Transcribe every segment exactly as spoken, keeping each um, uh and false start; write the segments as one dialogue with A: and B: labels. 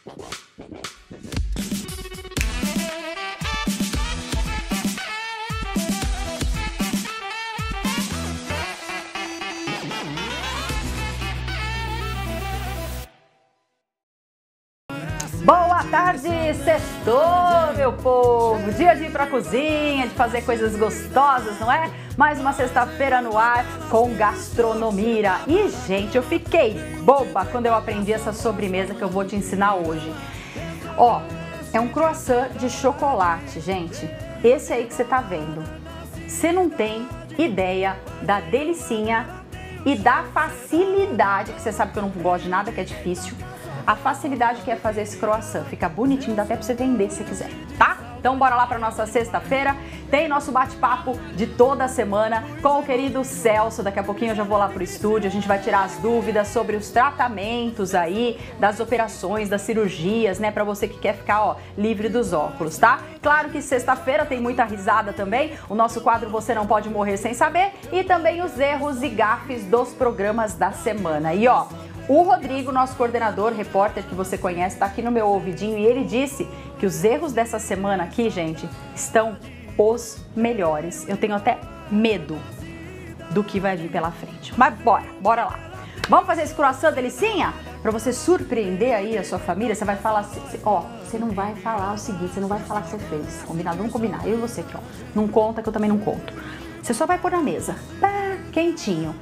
A: Boa tarde, sextou, meu povo! Dia de ir pra cozinha, de fazer coisas gostosas, não é? Mais uma sexta-feira no ar com gastronomia. E, gente, eu fiquei boba quando eu aprendi essa sobremesa que eu vou te ensinar hoje. Ó, é um croissant de chocolate, gente. Esse aí que você tá vendo. Você não tem ideia da delicinha e da facilidade, que você sabe que eu não gosto de nada que é difícil. A facilidade que é fazer esse croissant. Fica bonitinho, dá até pra você vender se quiser, tá? Então bora lá pra nossa sexta-feira. Tem nosso bate-papo de toda semana com o querido Celso. Daqui a pouquinho eu já vou lá pro estúdio. A gente vai tirar as dúvidas sobre os tratamentos aí, das operações, das cirurgias, né? Pra você que quer ficar, ó, livre dos óculos, tá? Claro que sexta-feira tem muita risada também. O nosso quadro Você Não Pode Morrer Sem Saber. E também os erros e gafes dos programas da semana. E ó, o Rodrigo, nosso coordenador, repórter que você conhece, tá aqui no meu ouvidinho e ele disse que os erros dessa semana aqui, gente, estão os melhores. Eu tenho até medo do que vai vir pela frente. Mas bora, bora lá. Vamos fazer esse croissant delicinha? Pra você surpreender aí a sua família, você vai falar assim, ó, você não vai falar o seguinte, você não vai falar que você fez. Combinado? Vamos combinar. Eu e você aqui, ó. Não conta que eu também não conto. Você só vai pôr na mesa. Pá, quentinho.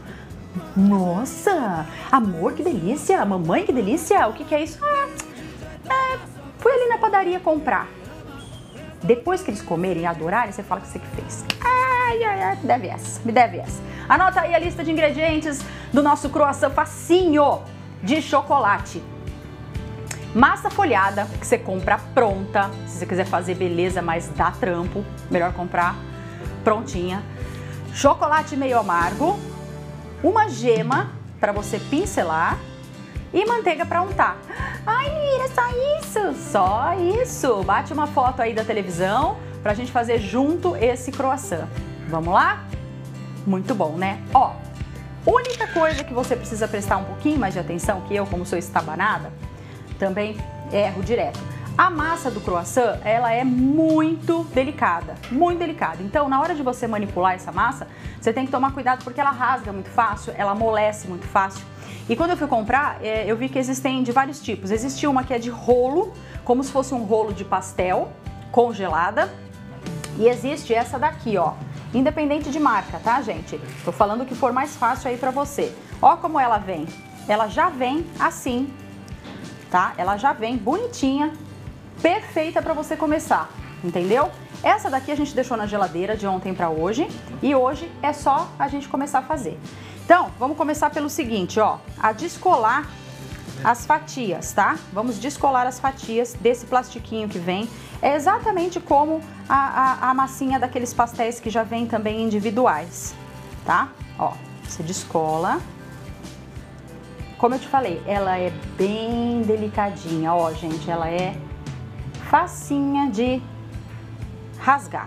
A: Nossa, amor, que delícia, mamãe, que delícia, o que que é isso? Ah, é, fui ali na padaria comprar. Depois que eles comerem e adorarem, você fala que você que fez. Ai, ai, ai, me deve essa, me deve essa. Anota aí a lista de ingredientes do nosso croissant facinho de chocolate. Massa folhada, que você compra pronta, se você quiser fazer beleza, mas dá trampo, melhor comprar prontinha. Chocolate meio amargo. Uma gema para você pincelar e manteiga para untar. Ai, Mira, só isso? Só isso. Bate uma foto aí da televisão pra gente fazer junto esse croissant. Vamos lá? Muito bom, né? Ó, única coisa que você precisa prestar um pouquinho mais de atenção, que eu, como sou estabanada, também erro direto. A massa do croissant, ela é muito delicada, muito delicada. Então, na hora de você manipular essa massa, você tem que tomar cuidado porque ela rasga muito fácil, ela amolece muito fácil. E quando eu fui comprar, eu vi que existem de vários tipos. Existe uma que é de rolo, como se fosse um rolo de pastel, congelada. E existe essa daqui, ó, independente de marca, tá, gente? Tô falando o que for mais fácil aí pra você. Ó como ela vem. Ela já vem assim, tá? Ela já vem bonitinha, perfeita para você começar, entendeu? Essa daqui a gente deixou na geladeira de ontem para hoje e hoje é só a gente começar a fazer. Então, vamos começar pelo seguinte, ó, a descolar as fatias, tá? Vamos descolar as fatias desse plastiquinho que vem. É exatamente como a, a, a massinha daqueles pastéis que já vem também individuais, tá? Ó, você descola. Como eu te falei, ela é bem delicadinha, ó, gente, ela é facinha de rasgar.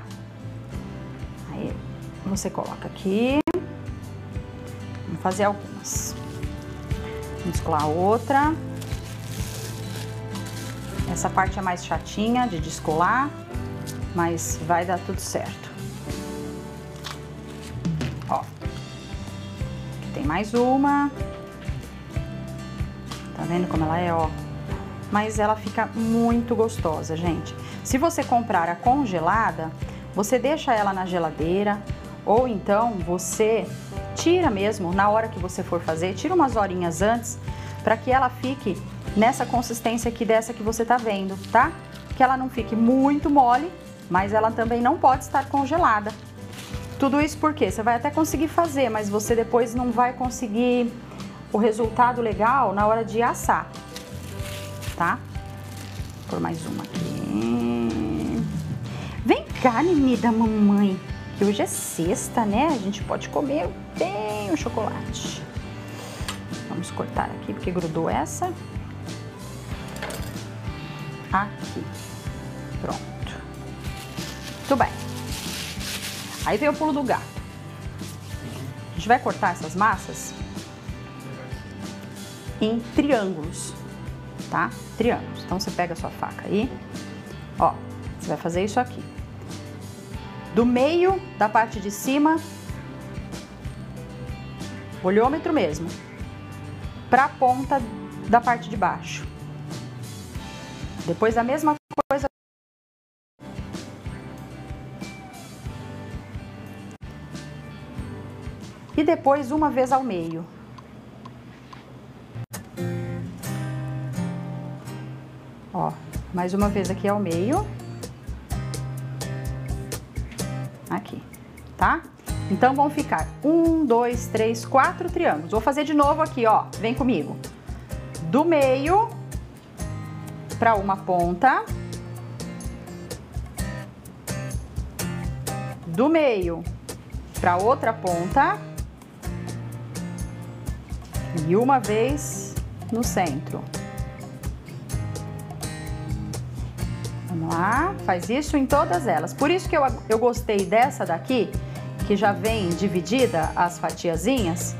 A: Aí você coloca aqui. Vamos fazer algumas. Vamos descolar outra. Essa parte é mais chatinha de descolar, mas vai dar tudo certo. Ó. Aqui tem mais uma. Tá vendo como ela é, ó? Mas ela fica muito gostosa, gente. Se você comprar a congelada, você deixa ela na geladeira ou então você tira mesmo na hora que você for fazer, tira umas horinhas antes para que ela fique nessa consistência aqui dessa que você tá vendo, tá? Que ela não fique muito mole, mas ela também não pode estar congelada. Tudo isso porque você vai até conseguir fazer, mas você depois não vai conseguir o resultado legal na hora de assar. Tá? Vou pôr mais uma aqui. Vem cá, neném da mamãe, que hoje é sexta, né? A gente pode comer bem o chocolate. Vamos cortar aqui, porque grudou essa. Aqui. Pronto. Muito bem. Aí vem o pulo do gato. A gente vai cortar essas massas em triângulos, tá? Triângulos. Isso. Então você pega a sua faca aí, ó, você vai fazer isso aqui. Do meio da parte de cima, olhômetro mesmo, para a ponta da parte de baixo. Depois a mesma coisa. E depois uma vez ao meio. Ó, mais uma vez aqui ao meio. Aqui, tá? Então vão ficar um, dois, três, quatro triângulos. Vou fazer de novo aqui, ó. Vem comigo. Do meio para uma ponta. Do meio para outra ponta. E uma vez no centro. Vamos lá, faz isso em todas elas. Por isso que eu, eu gostei dessa daqui, que já vem dividida as fatiazinhas.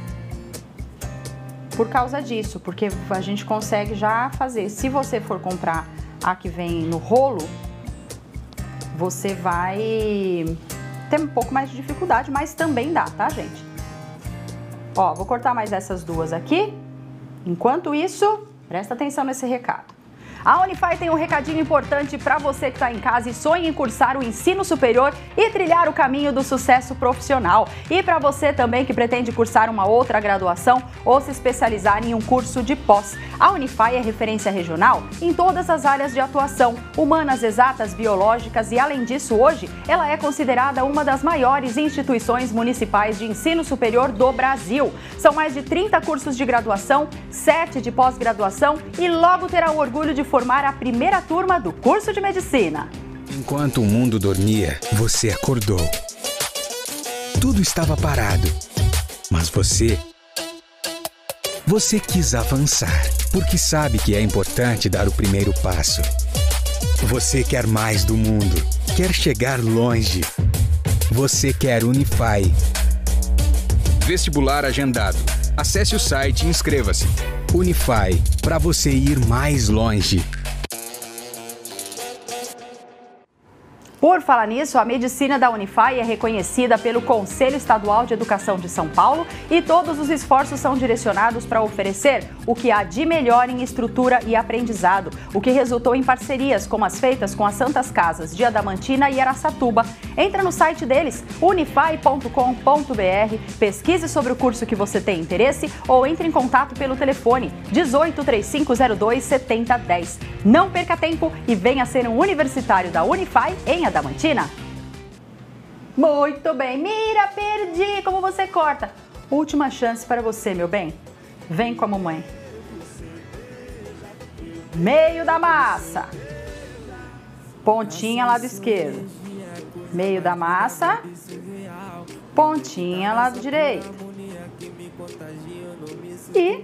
A: Por causa disso, porque a gente consegue já fazer. Se você for comprar a que vem no rolo, você vai ter um pouco mais de dificuldade, mas também dá, tá, gente? Ó, vou cortar mais essas duas aqui. Enquanto isso, presta atenção nesse recado. A Unify tem um recadinho importante para você que está em casa e sonha em cursar o ensino superior e trilhar o caminho do sucesso profissional. E para você também que pretende cursar uma outra graduação ou se especializar em um curso de pós. A Unify é referência regional em todas as áreas de atuação, humanas, exatas, biológicas e, além disso, hoje ela é considerada uma das maiores instituições municipais de ensino superior do Brasil. São mais de trinta cursos de graduação, sete de pós-graduação e logo terá o orgulho de formar a primeira turma do curso de medicina.
B: Enquanto o mundo dormia, você acordou. Tudo estava parado, mas você... Você quis avançar, porque sabe que é importante dar o primeiro passo. Você quer mais do mundo, quer chegar longe. Você quer Unify. Vestibular agendado. Acesse o site e inscreva-se. Unify, para você ir mais longe.
A: Por falar nisso, a medicina da Unify é reconhecida pelo Conselho Estadual de Educação de São Paulo e todos os esforços são direcionados para oferecer o que há de melhor em estrutura e aprendizado, o que resultou em parcerias como as feitas com as Santas Casas de Adamantina e Araçatuba. Entra no site deles, unify ponto com ponto br, pesquise sobre o curso que você tem interesse ou entre em contato pelo telefone dezoito, trinta e cinco zero dois, setenta dez. Não perca tempo e venha ser um universitário da Unify em Adamantina. Muito bem, mira, perdi, como você corta? Última chance para você, meu bem. Vem com a mamãe. Meio da massa. Pontinha lado esquerdo. Meio da massa. Pontinha lado direito. E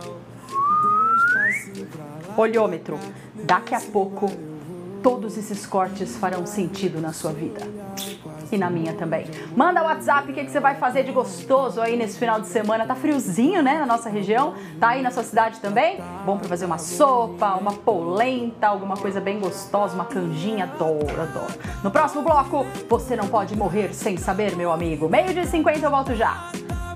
A: olhômetro. Daqui a pouco todos esses cortes farão sentido na sua vida. E na minha também. Manda o WhatsApp, o que, que você vai fazer de gostoso aí nesse final de semana. Tá friozinho, né, na nossa região. Tá aí na sua cidade também? Bom pra fazer uma sopa, uma polenta, alguma coisa bem gostosa, uma canjinha. Adoro, adoro. No próximo bloco, você não pode morrer sem saber, meu amigo. Meio de cinquenta, eu volto já.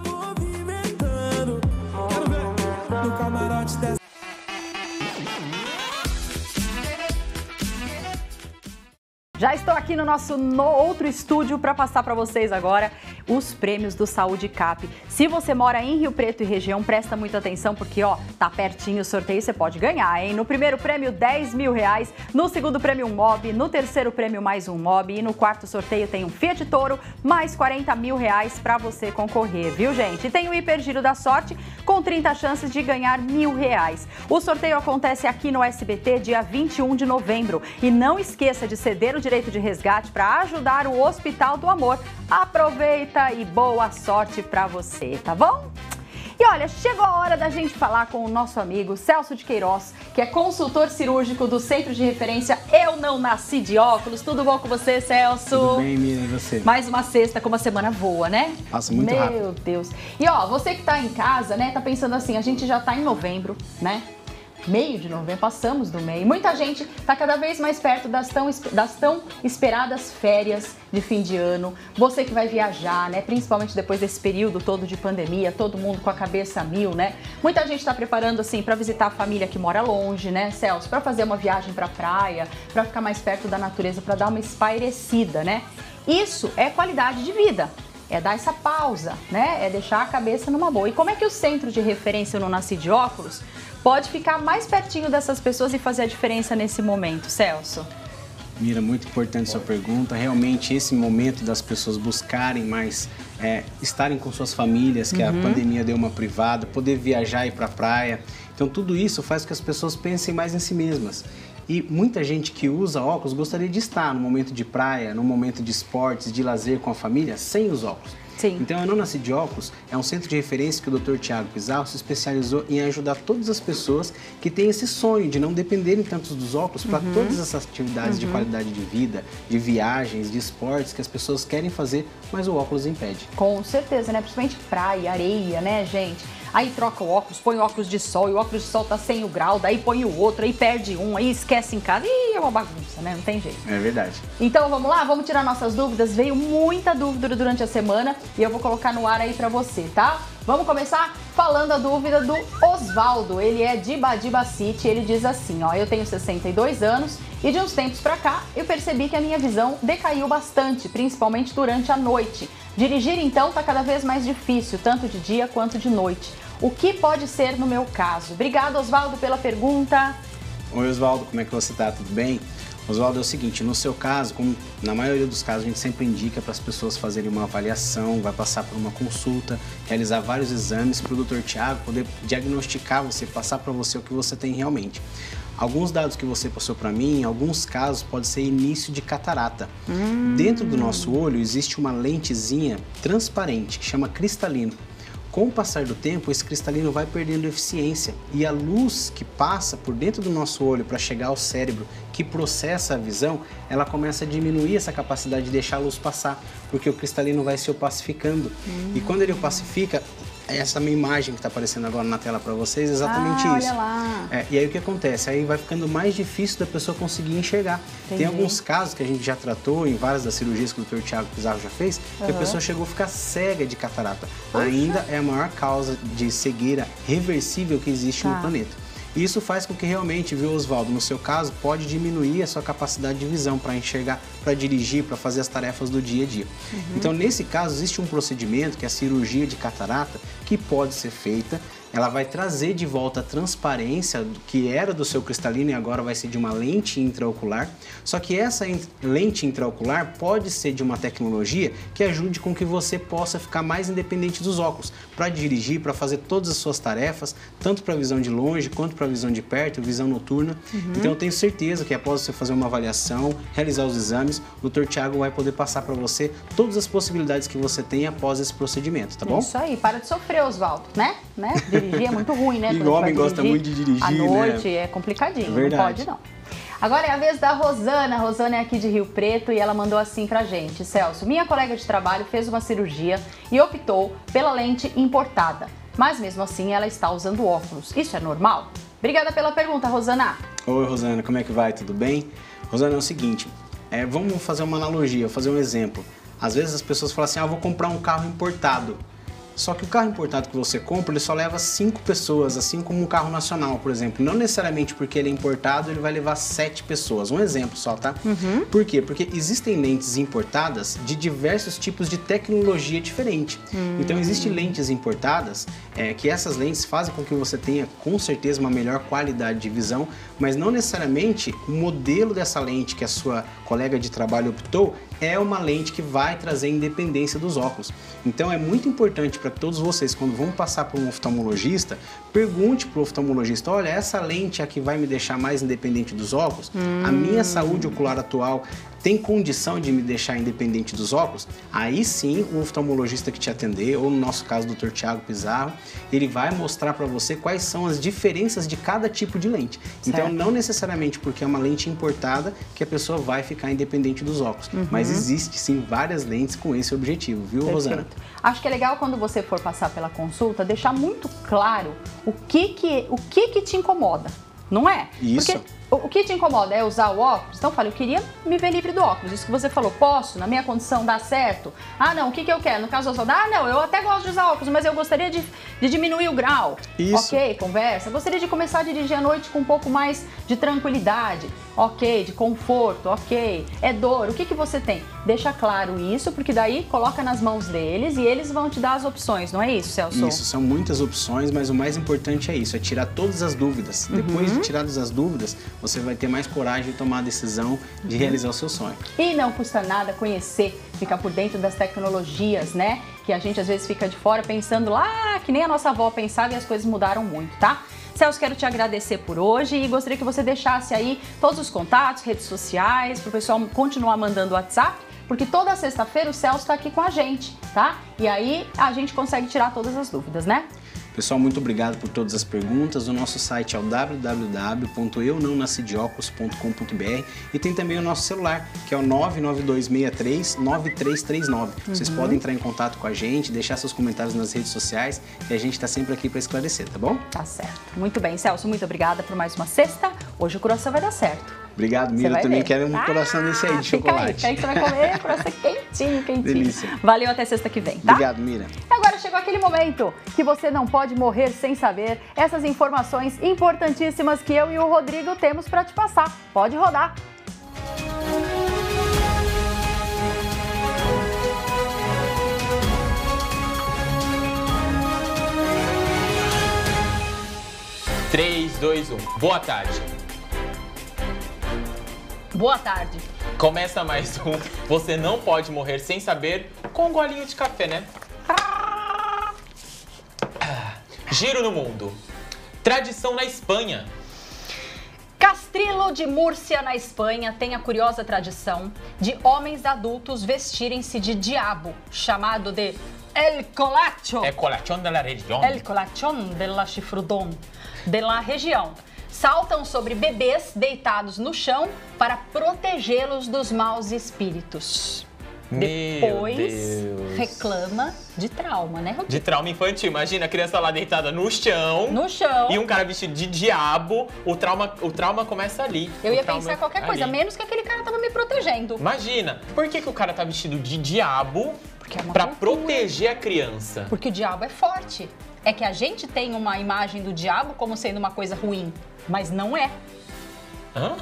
A: Já estou aqui no nosso no outro estúdio para passar para vocês agora os prêmios do Saúde Cap. Se você mora em Rio Preto e região, presta muita atenção porque, ó, tá pertinho o sorteio, você pode ganhar, hein? No primeiro prêmio, dez mil reais. No segundo prêmio, um mob. No terceiro prêmio, mais um mob. E no quarto sorteio tem um Fiat Toro, mais quarenta mil reais para você concorrer, viu, gente? E tem o Hipergiro da Sorte, com trinta chances de ganhar mil reais. O sorteio acontece aqui no S B T, dia vinte e um de novembro. E não esqueça de ceder o direito de resgate para ajudar o Hospital do Amor. Aproveita e boa sorte para você, tá bom? E olha, chegou a hora da gente falar com o nosso amigo Celso de Queiroz, que é consultor cirúrgico do Centro de Referência Eu Não Nasci de Óculos. Tudo bom com você, Celso?
C: Tudo bem, Miriam, e você?
A: Mais uma sexta, como a semana voa, né?
C: Passa muito
A: Meu
C: rápido.
A: Meu Deus. E ó, você que tá em casa, né, tá pensando assim, a gente já tá em novembro, né? Meio de novembro, passamos do meio. Muita gente está cada vez mais perto das tão, das tão esperadas férias de fim de ano. Você que vai viajar, né? Principalmente depois desse período todo de pandemia, todo mundo com a cabeça a mil, né? Muita gente está preparando assim para visitar a família que mora longe, né, Celso? Para fazer uma viagem para a praia, para ficar mais perto da natureza, para dar uma espairecida, né? Isso é qualidade de vida. É dar essa pausa, né? É deixar a cabeça numa boa. E como é que o centro de referência no Nasci de Óculos pode ficar mais pertinho dessas pessoas e fazer a diferença nesse momento, Celso?
C: Mira, muito importante sua pergunta. Realmente, esse momento das pessoas buscarem mais, é, estarem com suas famílias, que uhum. a pandemia deu uma privada, poder viajar e ir para a praia. Então, tudo isso faz com que as pessoas pensem mais em si mesmas. E muita gente que usa óculos gostaria de estar no momento de praia, no momento de esportes, de lazer com a família, sem os óculos.
A: Sim.
C: Então, eu Não Nasci de Óculos é um centro de referência que o doutor Tiago Pizarro se especializou em ajudar todas as pessoas que têm esse sonho de não dependerem tanto dos óculos para uhum. todas essas atividades uhum. de qualidade de vida, de viagens, de esportes que as pessoas querem fazer, mas o óculos impede.
A: Com certeza, né? Principalmente praia, areia, né, gente? Aí troca o óculos, põe o óculos de sol e o óculos de sol tá sem o grau, daí põe o outro, aí perde um, aí esquece em casa. Ih, é uma bagunça, né? Não tem jeito.
C: É verdade.
A: Então vamos lá, vamos tirar nossas dúvidas. Veio muita dúvida durante a semana e eu vou colocar no ar aí pra você, tá? Vamos começar falando a dúvida do Osvaldo. Ele é de Badiba City, ele diz assim, ó, eu tenho sessenta e dois anos e de uns tempos pra cá eu percebi que a minha visão decaiu bastante, principalmente durante a noite. Dirigir então tá cada vez mais difícil, tanto de dia quanto de noite. O que pode ser no meu caso? Obrigado, Osvaldo, pela pergunta.
C: Oi, Osvaldo, como é que você tá? Tudo bem? Osvaldo, é o seguinte, no seu caso, como na maioria dos casos a gente sempre indica para as pessoas fazerem uma avaliação, vai passar por uma consulta, realizar vários exames para o doutor Tiago poder diagnosticar você, passar para você o que você tem realmente. Alguns dados que você passou para mim, em alguns casos, pode ser início de catarata. Hum. Dentro do nosso olho existe uma lentezinha transparente que chama cristalino. Com o passar do tempo, esse cristalino vai perdendo eficiência e a luz que passa por dentro do nosso olho para chegar ao cérebro, que processa a visão, ela começa a diminuir essa capacidade de deixar a luz passar, porque o cristalino vai se opacificando. Hum. E quando ele opacifica, essa minha imagem que está aparecendo agora na tela para vocês é exatamente
A: ah,
C: isso.
A: Olha lá.
C: É, e aí o que acontece? Aí vai ficando mais difícil da pessoa conseguir enxergar. Entendi. Tem alguns casos que a gente já tratou em várias das cirurgias que o doutor Tiago Pizarro já fez, uhum. que a pessoa chegou a ficar cega de catarata. Poxa. Ainda é a maior causa de cegueira reversível que existe tá. no planeta. E isso faz com que realmente, viu, Osvaldo, no seu caso, pode diminuir a sua capacidade de visão para enxergar, para dirigir, para fazer as tarefas do dia a dia. Uhum. Então, nesse caso, existe um procedimento, que é a cirurgia de catarata, que pode ser feita. Ela vai trazer de volta a transparência que era do seu cristalino e agora vai ser de uma lente intraocular. Só que essa lente intraocular pode ser de uma tecnologia que ajude com que você possa ficar mais independente dos óculos, para dirigir, para fazer todas as suas tarefas, tanto para a visão de longe quanto para a visão de perto, visão noturna. Uhum. Então eu tenho certeza que após você fazer uma avaliação, realizar os exames, o doutor Tiago vai poder passar para você todas as possibilidades que você tem após esse procedimento, tá bom?
A: Isso aí, para de sofrer, Osvaldo, né? né? Dirigir é muito ruim, né?
C: E o homem gosta muito de dirigir,
A: à noite,
C: né?
A: É complicadinho,
C: é
A: não pode não. Agora é a vez da Rosana. A Rosana é aqui de Rio Preto e ela mandou assim pra gente. Celso, minha colega de trabalho fez uma cirurgia e optou pela lente importada. Mas mesmo assim ela está usando óculos. Isso é normal? Obrigada pela pergunta, Rosana.
C: Oi, Rosana, como é que vai? Tudo bem? Rosana, é o seguinte, é, vamos fazer uma analogia, fazer um exemplo. Às vezes as pessoas falam assim, ah, vou comprar um carro importado. Só que o carro importado que você compra, ele só leva cinco pessoas, assim como um carro nacional, por exemplo. Não necessariamente porque ele é importado, ele vai levar sete pessoas. Um exemplo só, tá? Uhum. Por quê? Porque existem lentes importadas de diversos tipos de tecnologia diferente. Uhum. Então, existem lentes importadas, é, que essas lentes fazem com que você tenha, com certeza, uma melhor qualidade de visão, mas não necessariamente o modelo dessa lente que a sua colega de trabalho optou é uma lente que vai trazer independência dos óculos. Então, é muito importante para todos vocês, quando vão passar por um oftalmologista, pergunte para o oftalmologista, olha, essa lente aqui vai me deixar mais independente dos óculos? Hum. A minha saúde ocular atual tem condição de me deixar independente dos óculos? Aí sim, o oftalmologista que te atender, ou no nosso caso, o doutor Tiago Pizarro, ele vai mostrar para você quais são as diferenças de cada tipo de lente. Certo. Então, não necessariamente porque é uma lente importada que a pessoa vai ficar independente dos óculos. Uhum. Mas existe sim várias lentes com esse objetivo, viu, Perfeito. Rosana?
A: Acho que é legal quando você for passar pela consulta, deixar muito claro o que que, o que, que te incomoda. não é?
C: Isso.
A: Porque o que te incomoda é usar o óculos? Então eu falei, eu queria me ver livre do óculos. Isso que você falou, posso? Na minha condição dá certo? Ah, não, o que, que eu quero? No caso, eu só ah, não, eu até gosto de usar óculos, mas eu gostaria de, de diminuir o grau.
C: Isso.
A: Ok, conversa. Eu gostaria de começar a dirigir à noite com um pouco mais de tranquilidade. Ok, de conforto, ok. É dor, o que, que você tem? Deixa claro isso, porque daí coloca nas mãos deles e eles vão te dar as opções, não é isso, Celso?
C: Isso, são muitas opções, mas o mais importante é isso, é tirar todas as dúvidas. Uhum. Depois de tiradas as dúvidas, você vai ter mais coragem de tomar a decisão de uhum. realizar o seu sonho.
A: E não custa nada conhecer, ficar por dentro das tecnologias, né? Que a gente às vezes fica de fora pensando lá, que nem a nossa avó pensava e as coisas mudaram muito, tá? Celso, quero te agradecer por hoje e gostaria que você deixasse aí todos os contatos, redes sociais, para o pessoal continuar mandando WhatsApp, porque toda sexta-feira o Celso está aqui com a gente, tá? E aí a gente consegue tirar todas as dúvidas, né?
C: Pessoal, muito obrigado por todas as perguntas. O nosso site é o w w w ponto eu não nasci de óculos ponto com ponto b r e tem também o nosso celular, que é o nove nove dois seis três nove três três nove. Uhum. Vocês podem entrar em contato com a gente, deixar seus comentários nas redes sociais e a gente está sempre aqui para esclarecer, tá bom?
A: Tá certo. Muito bem, Celso, muito obrigada por mais uma sexta. Hoje o coração vai dar certo.
C: Obrigado, Mira. Eu também ver. quero um ah, coração desse aí de
A: fica
C: chocolate.
A: Aí, fica aí que você vai comer coração quentinho, quentinho.
C: Delícia.
A: Valeu, até sexta que vem, tá?
C: Obrigado, Mira.
A: E agora chegou aquele momento que você não pode morrer sem saber essas informações importantíssimas que eu e o Rodrigo temos para te passar. Pode rodar.
D: três, dois, um. Boa tarde.
A: Boa tarde.
D: Começa mais um Você Não Pode Morrer Sem Saber com um golinho de café, né? Ah, giro no mundo. Tradição na Espanha.
A: Castrilo de Múrcia, na Espanha, tem a curiosa tradição de homens adultos vestirem-se de diabo, chamado de El Colacho.
D: El Colachón de la región.
A: El Colachón de la Chifrudón, de la região. Saltam sobre bebês deitados no chão para protegê-los dos maus espíritos.
D: Meu
A: Depois
D: Deus.
A: reclama de trauma, né, Rodrigo?
D: De trauma infantil. Imagina a criança lá deitada no chão.
A: No chão.
D: E um cara vestido de diabo. O trauma, o trauma começa ali.
A: Eu
D: o
A: ia
D: trauma
A: pensar qualquer coisa,
D: ali.
A: menos que aquele cara tava me protegendo.
D: Imagina, por que, que o cara tá vestido de diabo
A: Porque é uma
D: pra
A: cultura.
D: proteger a criança?
A: Porque o diabo é forte. É que a gente tem uma imagem do diabo como sendo uma coisa ruim, mas não é.
D: Hã?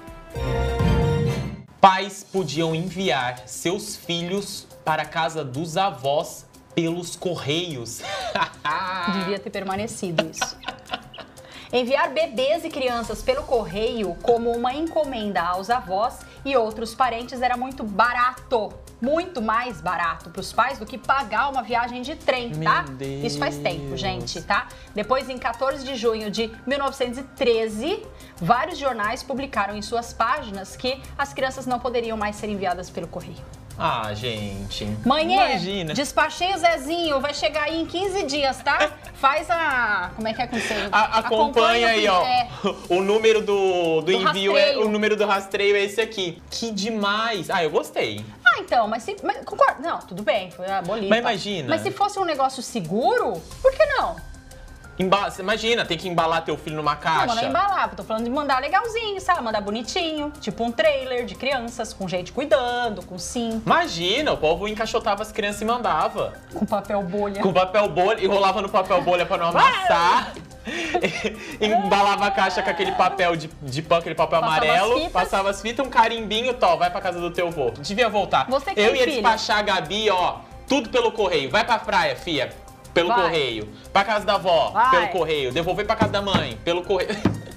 D: Pais podiam enviar seus filhos para a casa dos avós pelos correios.
A: Devia ter permanecido isso. Enviar bebês e crianças pelo correio como uma encomenda aos avós e outros parentes era muito barato. Muito mais barato para os pais do que pagar uma viagem de trem, tá?
D: Meu Deus.
A: Isso faz tempo, gente, tá? Depois, em quatorze de junho de mil novecentos e treze, vários jornais publicaram em suas páginas que as crianças não poderiam mais ser enviadas pelo correio.
D: Ah, gente.
A: Mãe,
D: imagina.
A: Despachei o Zezinho, vai chegar aí em quinze dias, tá? Faz a... Como é que é com você?
D: A, acompanha aí, ó.
A: É.
D: O número do, do,
A: Do
D: envio,
A: rastreio.
D: é, o número do rastreio é esse aqui. Que demais. Ah, eu gostei.
A: Ah, então, mas se... Mas, concordo. Não, tudo bem, foi a bolita.
D: Mas imagina.
A: Mas se fosse um negócio seguro, por que não?
D: Emba Imagina, tem que embalar teu filho numa caixa.
A: Não, não é embalar, tô falando de mandar legalzinho, sabe? Mandar bonitinho, tipo um trailer de crianças, com gente cuidando, com cinto.
D: Imagina, o povo encaixotava as crianças e mandava.
A: Com papel bolha.
D: Com papel bolha, enrolava no papel bolha pra não amassar. Embalava a caixa com aquele papel de, de pão, aquele papel
A: Passava
D: amarelo,
A: as fitas.
D: passava as fitas, um carimbinho, tó, vai pra casa do teu vô. Devia voltar.
A: Você que
D: Eu
A: tem
D: ia
A: filho.
D: despachar a Gabi, ó, tudo pelo correio. Vai pra praia, fia, pelo
A: Vai.
D: correio. Pra casa da avó,
A: Vai.
D: pelo correio. Devolver pra casa da mãe, pelo correio.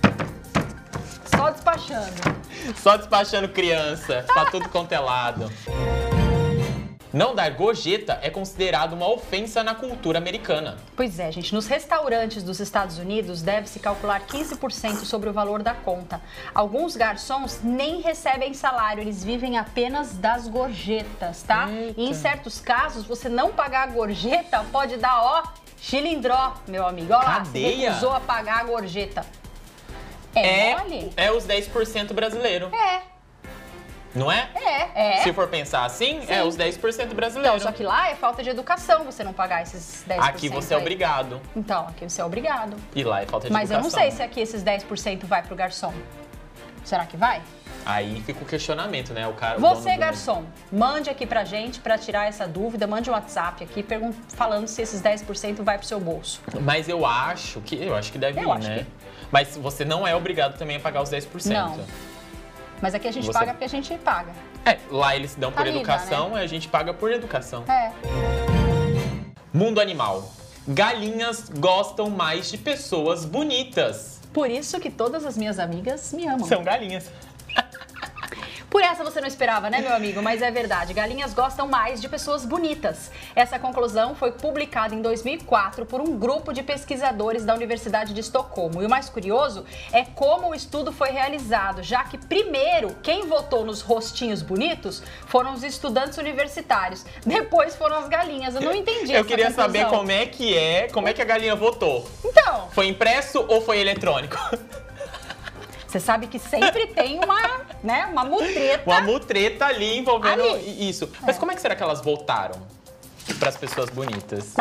A: Só despachando.
D: Só despachando criança, pra tudo quanto é lado. Não dar gorjeta é considerado uma ofensa na cultura americana.
A: Pois é, gente. Nos restaurantes dos Estados Unidos deve-se calcular quinze por cento sobre o valor da conta. Alguns garçons nem recebem salário, eles vivem apenas das gorjetas, tá?
D: Eita.
A: E em certos casos, você não pagar a gorjeta pode dar, ó, chilindró, meu amigo. Olha lá, você
D: Cadeia?
A: recusou a pagar a gorjeta. É,
D: É,
A: mole?
D: é os dez por cento brasileiro.
A: É.
D: Não é?
E: É, é.
D: Se for pensar assim,
E: Sim.
D: é os dez por cento brasileiros.
E: Então, só que lá é falta de educação você não pagar esses dez por cento.
D: Aqui você é
E: aí.
D: obrigado.
E: Então, aqui você é obrigado.
D: E lá é falta de
E: Mas
D: educação.
E: eu não sei se aqui esses dez por cento vai pro garçom. Será que vai?
D: Aí fica o questionamento, né? O cara, o
E: Você,
D: dono do-
E: garçom, mande aqui pra gente pra tirar essa dúvida, mande um WhatsApp aqui pergun- falando se esses dez por cento vai pro seu bolso.
D: Mas eu acho que. Eu acho que deve
E: Eu
D: ir,
E: acho
D: né?
E: que-
D: Mas você não é obrigado também a pagar os dez por cento.
E: Não. Mas aqui a gente
D: Você-
E: paga porque a gente paga.
D: É, lá eles dão por
E: Tá ali,
D: educação e a gente paga por educação.
E: É.
D: Mundo animal. Galinhas gostam mais de pessoas bonitas.
E: Por isso que todas as minhas amigas me amam.
D: São galinhas.
E: Por essa você não esperava, né, meu amigo? Mas é verdade. Galinhas gostam mais de pessoas bonitas. Essa conclusão foi publicada em dois mil e quatro por um grupo de pesquisadores da Universidade de Estocolmo. E o mais curioso é como o estudo foi realizado, já que primeiro quem votou nos rostinhos bonitos foram os estudantes universitários. Depois foram as galinhas. Eu não entendi
D: Eu
E: essa
D: queria
E: conclusão.
D: saber como é que é, como é que a galinha votou.
E: Então,
D: Foi impresso ou foi eletrônico?
E: você sabe que sempre tem uma, né, uma mutreta.
D: Uma mutreta ali envolvendo
E: Ali.
D: isso. Mas como é que será que elas votaram para as pessoas bonitas?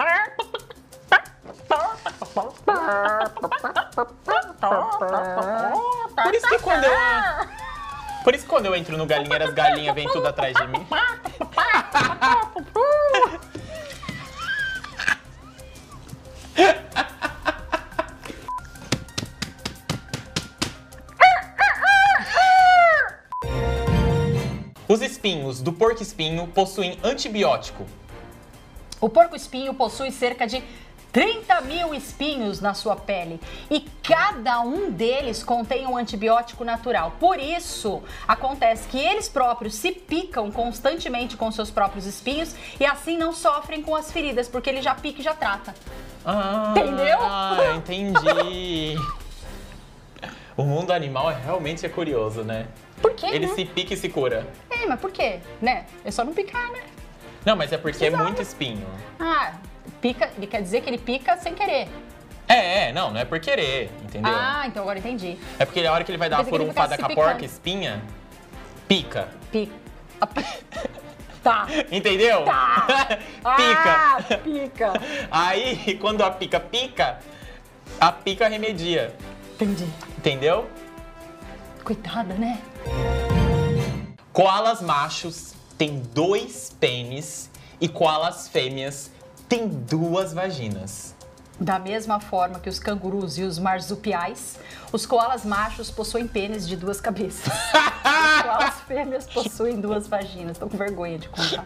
D: Por isso que quando eu Por isso que quando eu entro no galinheiro, as galinhas vêm tudo atrás de mim. Os espinhos do porco-espinho possuem antibiótico.
E: O porco-espinho possui cerca de trinta mil espinhos na sua pele e cada um deles contém um antibiótico natural. Por isso, acontece que eles próprios se picam constantemente com seus próprios espinhos e assim não sofrem com as feridas, porque ele já pica e já trata.
D: Ah,
E: Entendeu?
D: Ah, entendi. O mundo animal é realmente é curioso, né?
E: Por quê,
D: Ele
E: né?
D: se pica e se cura.
E: É, mas por quê? Né? É só não picar, né?
D: Não, mas é porque é
E: Precisava.
D: muito espinho.
E: Ah, pica, ele quer dizer que ele pica sem querer.
D: É, é, não, não é por querer, entendeu?
E: Ah, então agora entendi.
D: É porque a hora que ele vai dar uma
E: Pensei que ele
D: furunfada
E: ficasse
D: com a
E: se
D: porca espinha, pica.
E: Pica. Tá.
D: Entendeu?
E: Tá.
D: Pica.
E: Ah, pica.
D: Aí, quando a pica pica, a pica remedia.
E: Entendi.
D: Entendeu?
E: Coitada, né?
D: Koalas machos têm dois pênis e koalas fêmeas têm duas vaginas.
E: Da mesma forma que os cangurus e os marsupiais, os koalas machos possuem pênis de duas cabeças. Os koalas fêmeas possuem duas vaginas. Tô com vergonha de contar.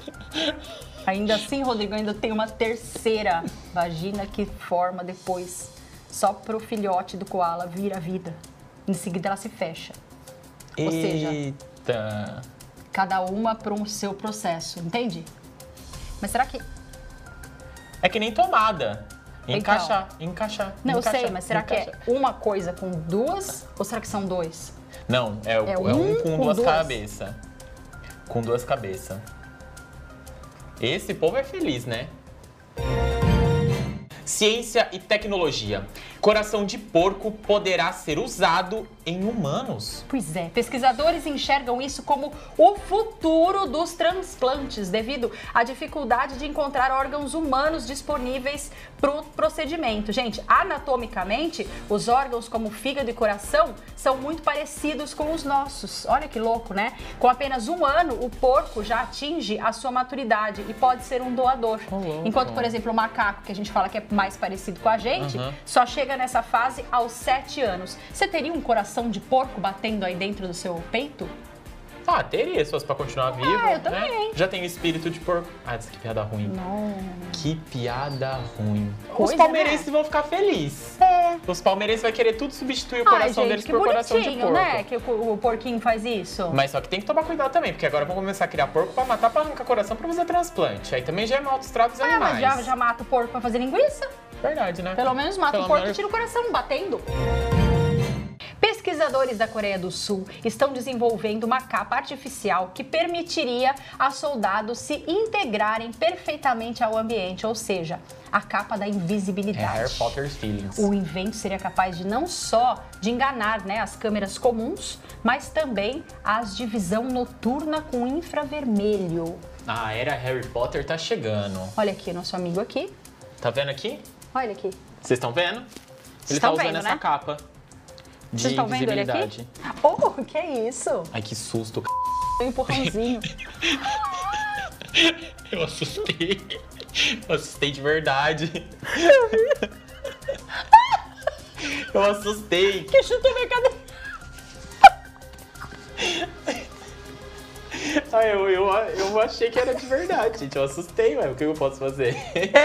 E: Ainda assim, Rodrigo, ainda tem uma terceira vagina que forma depois só pro filhote do koala vir a vida. Em seguida ela se fecha. Ou seja,
D: Eita.
E: cada uma para o seu processo, entende? Mas será que...
D: É que nem tomada.
E: Então.
D: Encaixar, encaixar.
E: Não, eu
D: encaixar,
E: sei, mas será
D: encaixar.
E: que é uma coisa com duas ou será que são dois?
D: Não, é, o-
E: É
D: é
E: um
D: um com
E: com
D: duas
E: duas?
D: cabeças. Com duas cabeças. Esse povo é feliz, né? Ciência e tecnologia. Coração de porco poderá ser usado em humanos.
E: Pois é, pesquisadores enxergam isso como o futuro dos transplantes, devido à dificuldade de encontrar órgãos humanos disponíveis para o procedimento. Gente, anatomicamente, os órgãos como fígado e coração são muito parecidos com os nossos. Olha que louco, né? Com apenas um ano, o porco já atinge a sua maturidade e pode ser um doador.
D: louco.
E: Enquanto, por exemplo, o macaco, que a gente fala que é mais parecido com a gente,
D: Uhum.
E: só chega nessa fase aos sete anos. Você teria um coração de porco batendo aí dentro do seu peito?
D: Ah, teria, se fosse pra continuar vivo.
E: eu
D: né?
E: também.
D: Já tem o espírito de porco. Ah, que piada ruim.
E: Não.
D: Que piada ruim.
E: Coisa,
D: Os palmeirenses
E: né?
D: vão ficar felizes.
E: É.
D: Os palmeirenses vão querer tudo substituir o
E: Ai,
D: coração
E: gente,
D: deles
E: que
D: por coração de
E: bonitinho,
D: porco.
E: né? Que o, o porquinho faz isso.
D: Mas só que tem que tomar cuidado também, porque agora vão começar a criar porco pra matar, pra arrancar coração, pra fazer transplante. Aí também já é maus tratos dos
E: Ah,
D: animais.
E: mas já, já mata o porco pra fazer linguiça?
D: Verdade, né?
E: Pelo menos mata
D: Pelo
E: o porco
D: menos-
E: e tira o coração batendo. Pesquisadores da Coreia do Sul estão desenvolvendo uma capa artificial que permitiria a soldados se integrarem perfeitamente ao ambiente, ou seja, a capa da invisibilidade.
D: É Harry Potter Feelings.
E: O invento seria capaz de não só de enganar, né, as câmeras comuns, mas também as de visão noturna com infravermelho.
D: A era Harry Potter tá chegando.
E: Olha aqui, nosso amigo aqui.
D: Tá vendo aqui?
E: Olha aqui.
D: Vocês estão vendo? Ele
E: Estão
D: tá usando
E: vendo,
D: essa
E: né?
D: capa de
E: Vocês estão vendo ele aqui?
D: invisibilidade.
E: Oh, que é isso?
D: Ai, que susto.
E: Um empurrãozinho.
D: Eu assustei. Eu assustei de verdade. Eu assustei.
E: Que chutou minha cadeira.
D: Ai, eu, eu, eu achei que era de verdade, gente. Eu assustei, ué. O que eu posso fazer?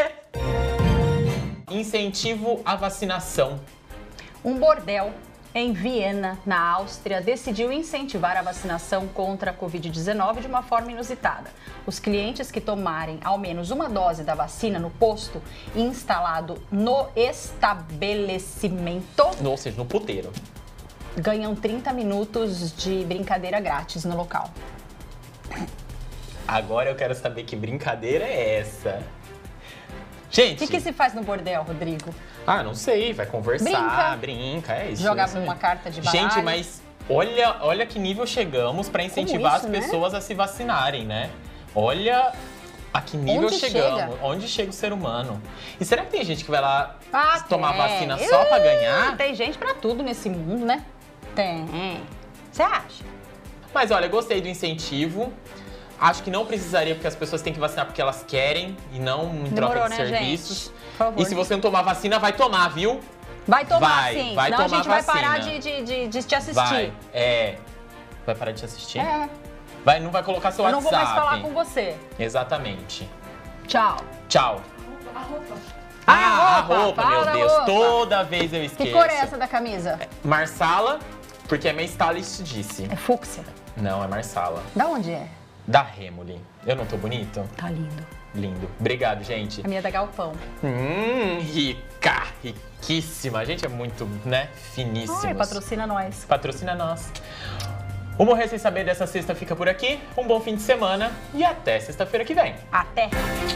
D: Incentivo à vacinação.
E: Um bordel em Viena, na Áustria, decidiu incentivar a vacinação contra a covid dezenove de uma forma inusitada. Os clientes que tomarem ao menos uma dose da vacina no posto instalado no estabelecimento,
D: Ou seja, no puteiro.
E: ganham trinta minutos de brincadeira grátis no local.
D: Agora eu quero saber que brincadeira é essa.
E: O
D: Gente,
E: que, que se faz no bordel, Rodrigo?
D: ah, não sei, vai conversar, brinca, é isso.
E: Jogar
D: isso aí.
E: uma carta de baralho.
D: Gente, mas olha, olha que nível chegamos para incentivar
E: isso,
D: as
E: né?
D: pessoas a se vacinarem, né? Olha a que nível
E: Onde
D: chegamos,
E: chega?
D: onde chega o ser humano. E será que tem gente que vai lá
E: Ah,
D: tomar
E: tem.
D: vacina só para ganhar?
E: Tem gente pra tudo nesse mundo, né? Tem. Você acha?
D: Mas olha, gostei do incentivo. Acho que não precisaria, porque as pessoas têm que vacinar porque elas querem e não em troca
E: Demorou,
D: de
E: né,
D: serviços.
E: gente? Por favor.
D: E se você não tomar vacina, vai tomar, viu?
E: Vai tomar,
D: Vai,
E: sim.
D: vai
E: Senão a
D: tomar
E: gente vai
D: vacina.
E: parar de, de, de, de te assistir.
D: Vai. É. Vai parar de te assistir?
E: É.
D: Vai, não vai colocar seu
E: Eu não vou
D: WhatsApp.
E: mais falar com você.
D: Exatamente.
E: Tchau.
D: Tchau.
E: Ah,
D: Ah,
E: a roupa,
D: a roupa,
E: fala
D: meu
E: da
D: Deus.
E: roupa.
D: Toda vez eu esqueço.
E: Que cor é essa da camisa?
D: Marsala, porque a minha stylist disse.
E: É fúcsia.
D: Não, é Marsala.
E: Da onde é?
D: Da Remoli. Eu não tô bonito?
E: Tá lindo.
D: Lindo. Obrigado, gente.
E: A minha é da Galpão.
D: Hum, rica, riquíssima. A gente é muito, né, finíssimos.
E: Ai, patrocina nós.
D: Patrocina nós. O Morrer Sem Saber dessa sexta fica por aqui. Um bom fim de semana e até sexta-feira que vem.
E: Até.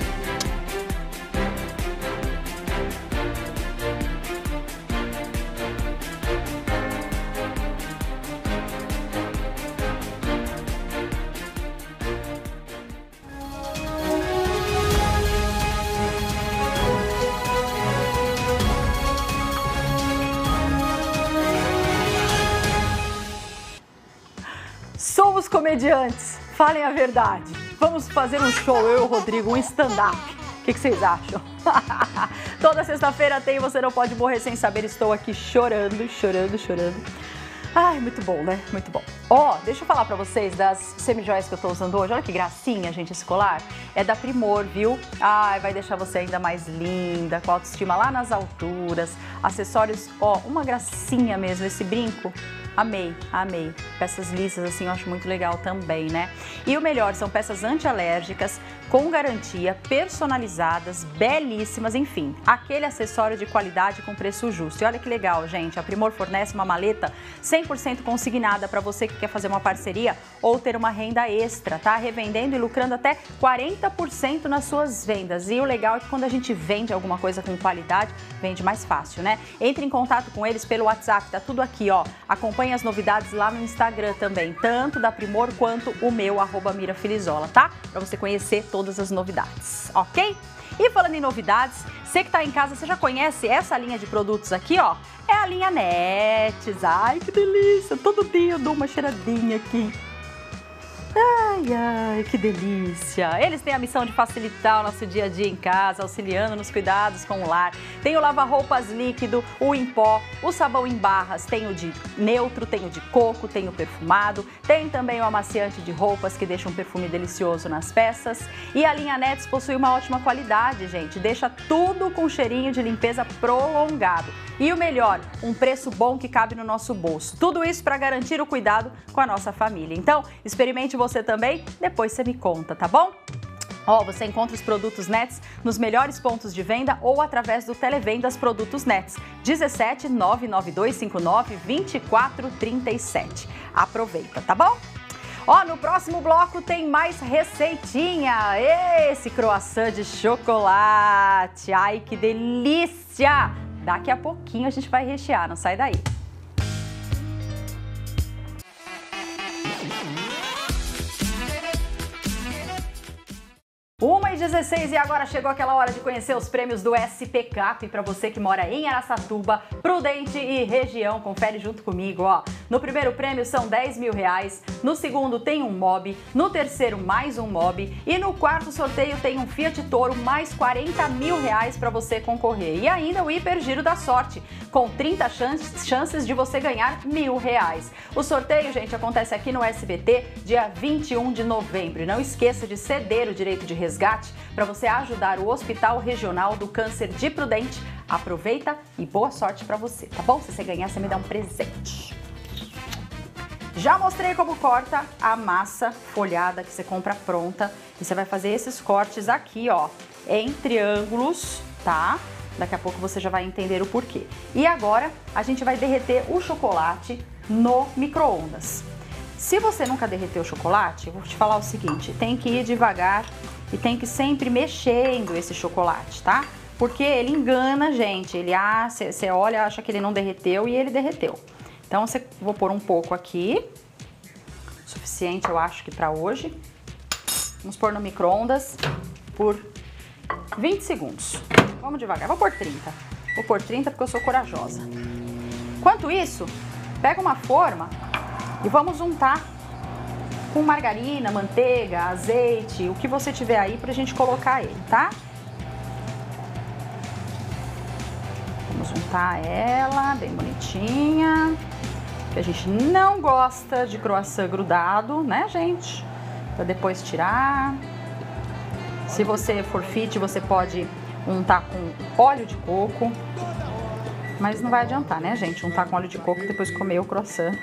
A: Somos comediantes, falem a verdade. Vamos fazer um show, eu e o Rodrigo, um stand-up. O que, que vocês acham? Toda sexta-feira tem Você Não Pode Morrer Sem Saber. Estou aqui chorando, chorando, chorando. Ai, muito bom, né? Muito bom. Ó, deixa eu falar pra vocês das semijoias que eu tô usando hoje. Olha que gracinha, gente, esse colar. É da Primor, viu? Ai, vai deixar você ainda mais linda, com a autoestima lá nas alturas. Acessórios, ó, uma gracinha mesmo. Esse brinco, amei, amei. Peças lisas, assim, eu acho muito legal também, né? E o melhor, são peças antialérgicas, com garantia, personalizadas, belíssimas, enfim. Aquele acessório de qualidade com preço justo. E olha que legal, gente, a Primor fornece uma maleta cem por cento consignada para você que quer fazer uma parceria ou ter uma renda extra, tá? Revendendo e lucrando até quarenta por cento nas suas vendas. E o legal é que quando a gente vende alguma coisa com qualidade, vende mais fácil, né? Entre em contato com eles pelo WhatsApp, tá tudo aqui, ó. Acompanhe as novidades lá no Instagram também, tanto da Primor quanto o meu, arroba Mira Filizola, tá? Pra você conhecer todas as novidades, ok? E falando em novidades, você que tá em casa, você já conhece essa linha de produtos aqui, ó? É a linha Nets. Ai, que delícia! Todo dia eu dou uma cheiradinha aqui. Ai, ai, que delícia! Eles têm a missão de facilitar o nosso dia a dia em casa, auxiliando nos cuidados com o lar. Tem o lava-roupas líquido, o em pó, o sabão em barras, tem o de neutro, tem o de coco, tem o perfumado, tem também o amaciante de roupas que deixa um perfume delicioso nas peças. E a linha Nets possui uma ótima qualidade, gente, deixa tudo com cheirinho de limpeza prolongado. E o melhor, um preço bom que cabe no nosso bolso. Tudo isso para garantir o cuidado com a nossa família. Então, experimente você também, depois você me conta, tá bom? Ó, você encontra os produtos Nets nos melhores pontos de venda ou através do Televendas Produtos Nets. dezessete, nove nove dois cinco nove, vinte e quatro trinta e sete. Aproveita, tá bom? Ó, no próximo bloco tem mais receitinha. Esse croissant de chocolate. Ai, que delícia! Daqui a pouquinho a gente vai rechear, não sai daí. uma e dezesseis e agora chegou aquela hora de conhecer os prêmios do S P Cap para você que mora em Araçatuba, Prudente e região. Confere junto comigo, ó. No primeiro prêmio são dez mil reais, no segundo tem um mob, no terceiro mais um mob e no quarto sorteio tem um Fiat Toro mais quarenta mil reais para você concorrer. E ainda o Hiper Giro da Sorte, com trinta chances de você ganhar mil reais. O sorteio, gente, acontece aqui no S B T dia vinte e um de novembro. E não esqueça de ceder o direito de resgate para você ajudar o Hospital Regional do Câncer de Prudente. Aproveita e boa sorte para você, tá bom? Se você ganhar, você me dá um presente. Já mostrei como corta a massa folhada que você compra pronta. E você vai fazer esses cortes aqui, ó, em triângulos, tá? Daqui a pouco você já vai entender o porquê. E agora a gente vai derreter o chocolate no micro-ondas. Se você nunca derreteu o chocolate, eu vou te falar o seguinte, tem que ir devagar e tem que sempre mexendo esse chocolate, tá? Porque ele engana a gente, ele ah, você olha, acha que ele não derreteu e ele derreteu. Então, você, vou pôr um pouco aqui, suficiente eu acho que para hoje. Vamos pôr no micro-ondas por vinte segundos. Vamos devagar, vou pôr trinta. Vou pôr trinta porque eu sou corajosa. Enquanto isso, pega uma forma e vamos untar com margarina, manteiga, azeite, o que você tiver aí pra gente colocar ele, tá? Vamos untar ela bem bonitinha, que a gente não gosta de croissant grudado, né, gente? Pra depois tirar. Se você for fit, você pode untar com óleo de coco, mas não vai adiantar, né, gente? Untar com óleo de coco e depois comer o croissant.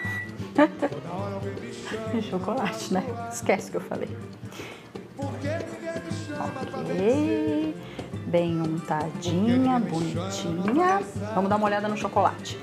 A: De chocolate, né? Esquece o que eu falei. Ok. Bem untadinha, bonitinha. Vamos dar uma olhada no chocolate.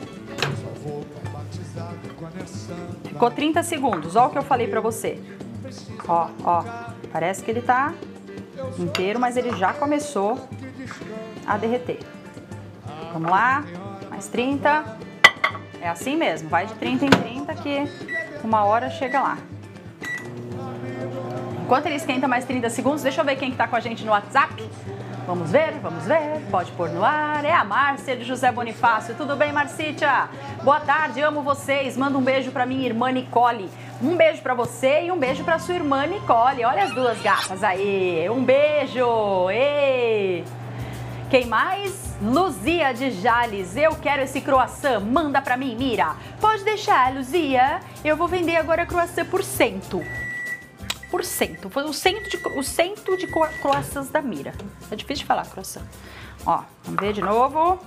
A: Ficou trinta segundos. Olha o que eu falei pra você. Ó, ó. Parece que ele tá inteiro, mas ele já começou a derreter. Vamos lá. Mais trinta. É assim mesmo. Vai de trinta em trinta que uma hora chega lá. Enquanto ele esquenta mais trinta segundos, deixa eu ver quem que tá com a gente no WhatsApp. Vamos ver, vamos ver. Pode pôr no ar. É a Márcia de José Bonifácio. Tudo bem, Marcítia? Boa tarde, amo vocês. Manda um beijo pra minha irmã Nicole. Um beijo pra você e um beijo pra sua irmã Nicole. Olha as duas gatas aí. Um beijo. Ei! Quem mais? Luzia de Jales. Eu quero esse croissant. Manda pra mim, Mira. Pode deixar, Luzia. Eu vou vender agora croissant por cento. Por cento. Foi o cento de, o cento de croissants da Mira. É difícil de falar croissant. Ó, vamos ver de novo.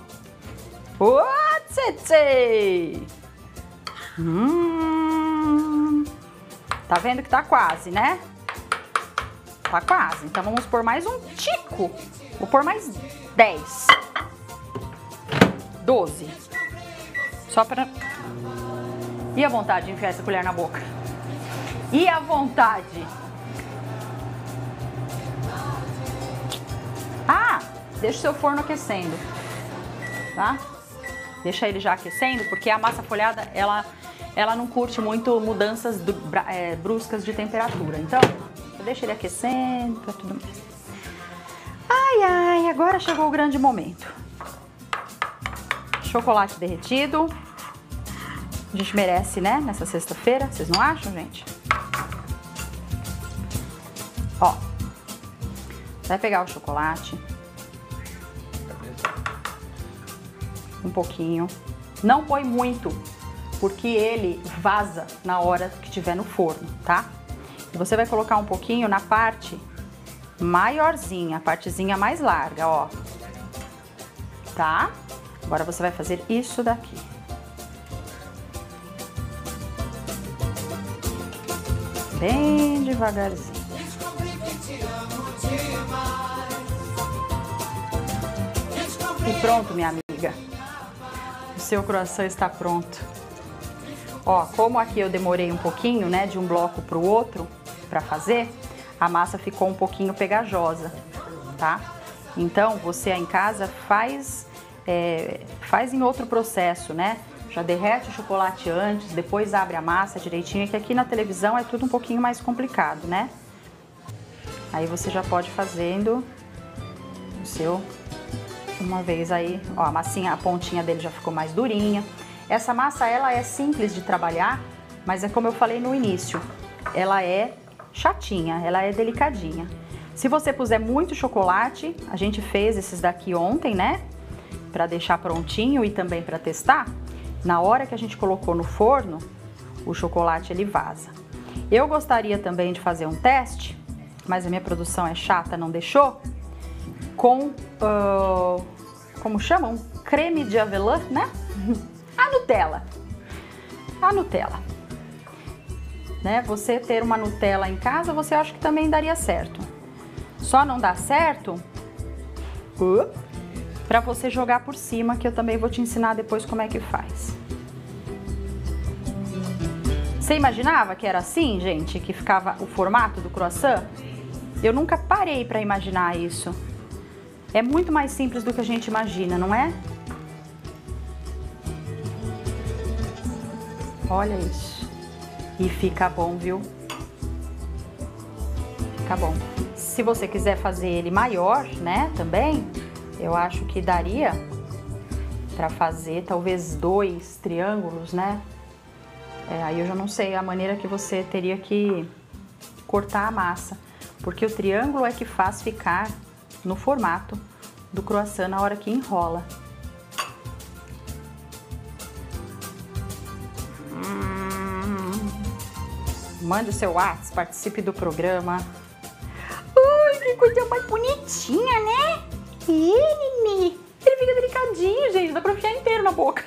A: Uatsetse! Hum. Tá vendo que tá quase, né? Tá quase. Então vamos pôr mais um tico. Vou pôr mais dez. doze. Só pra... E a vontade de enfiar essa colher na boca? E a vontade? Ah, deixa o seu forno aquecendo, tá? Deixa ele já aquecendo, porque a massa folhada, ela, ela não curte muito mudanças do, é, bruscas de temperatura. Então, deixa ele aquecendo, pra tudo mais. Ai, ai, agora chegou o grande momento. Chocolate derretido. A gente merece, né, nessa sexta-feira. Vocês não acham, gente? Ó, vai pegar o chocolate, um pouquinho, não põe muito, porque ele vaza na hora que tiver no forno, tá? E você vai colocar um pouquinho na parte maiorzinha, a partezinha mais larga, ó, tá? Agora você vai fazer isso daqui. Bem devagarzinho. E pronto, minha amiga. O seu croissant está pronto. Ó, como aqui eu demorei um pouquinho, né, de um bloco para o outro para fazer, a massa ficou um pouquinho pegajosa, tá? Então, você aí em casa faz, é, faz em outro processo, né? Já derrete o chocolate antes, depois abre a massa direitinho, que aqui na televisão é tudo um pouquinho mais complicado, né? Aí você já pode fazendo o seu uma vez aí, ó, a massinha, a pontinha dele já ficou mais durinha. Essa massa, ela é simples de trabalhar, mas é como eu falei no início, ela é chatinha, ela é delicadinha. Se você puser muito chocolate, a gente fez esses daqui ontem, né? Pra deixar prontinho e também pra testar. Na hora que a gente colocou no forno, o chocolate ele vaza. Eu gostaria também de fazer um teste, mas a minha produção é chata, não deixou, com, uh, como chamam? Creme de avelã, né? A Nutella. A Nutella. Né? Você ter uma Nutella em casa, você acha que também daria certo. Só não dá certo uh, para você jogar por cima, que eu também vou te ensinar depois como é que faz. Você imaginava que era assim, gente, que ficava o formato do croissant? Eu nunca parei para imaginar isso. É muito mais simples do que a gente imagina, não é? Olha isso. E fica bom, viu? Fica bom. Se você quiser fazer ele maior, né, também, eu acho que daria para fazer talvez dois triângulos, né? É, aí eu já não sei a maneira que você teria que cortar a massa, porque o triângulo é que faz ficar no formato do croissant na hora que enrola. Mande o seu WhatsApp, participe do programa. Ai, que coisa mais bonitinha, né? Ele, ele fica delicadinho, gente. Dá pra enfiar inteiro na boca.